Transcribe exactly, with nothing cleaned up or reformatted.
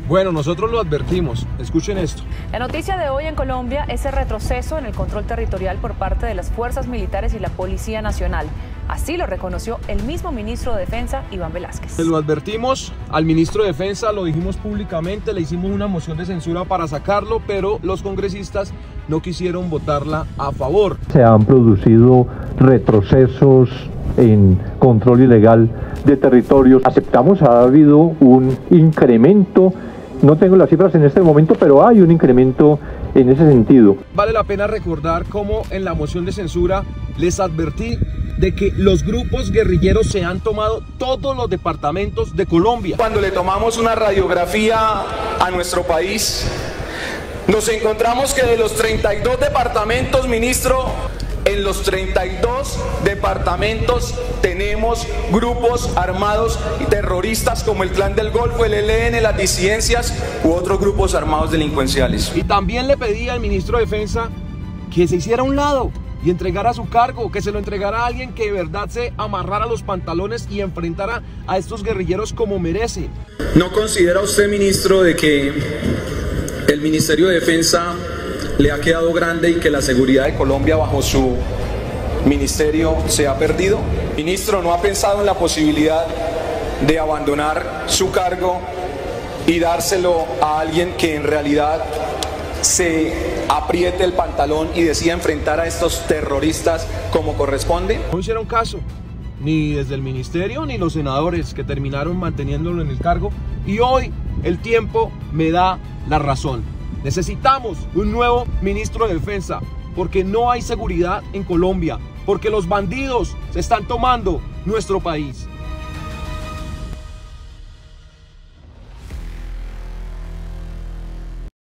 Bueno, nosotros lo advertimos. Escuchen esto. La noticia de hoy en Colombia es el retroceso en el control territorial por parte de las fuerzas militares y la Policía Nacional. Así lo reconoció el mismo ministro de Defensa, Iván Velásquez. Lo advertimos al ministro de Defensa, lo dijimos públicamente, le hicimos una moción de censura para sacarlo, pero los congresistas no quisieron votarla a favor. Se han producido retrocesos en control ilegal de territorios. Aceptamos, ha habido un incremento, no tengo las cifras en este momento, pero hay un incremento en ese sentido. Vale la pena recordar cómo en la moción de censura les advertí de que los grupos guerrilleros se han tomado todos los departamentos de Colombia. Cuando le tomamos una radiografía a nuestro país, nos encontramos que de los treinta y dos departamentos, ministro, en los treinta y dos departamentos tenemos grupos armados y terroristas como el Clan del Golfo, el E L N, las disidencias u otros grupos armados delincuenciales. Y también le pedí al ministro de Defensa que se hiciera a un lado y entregara su cargo, que se lo entregara a alguien que de verdad se amarrara los pantalones y enfrentara a estos guerrilleros como merecen. ¿No considera usted, ministro, de que el Ministerio de Defensa le ha quedado grande y que la seguridad de Colombia bajo su ministerio se ha perdido? Ministro, ¿no ha pensado en la posibilidad de abandonar su cargo y dárselo a alguien que en realidad se apriete el pantalón y decida enfrentar a estos terroristas como corresponde? No hicieron caso, ni desde el ministerio ni los senadores, que terminaron manteniéndolo en el cargo, y hoy el tiempo me da la razón. Necesitamos un nuevo ministro de Defensa, porque no hay seguridad en Colombia, porque los bandidos se están tomando nuestro país.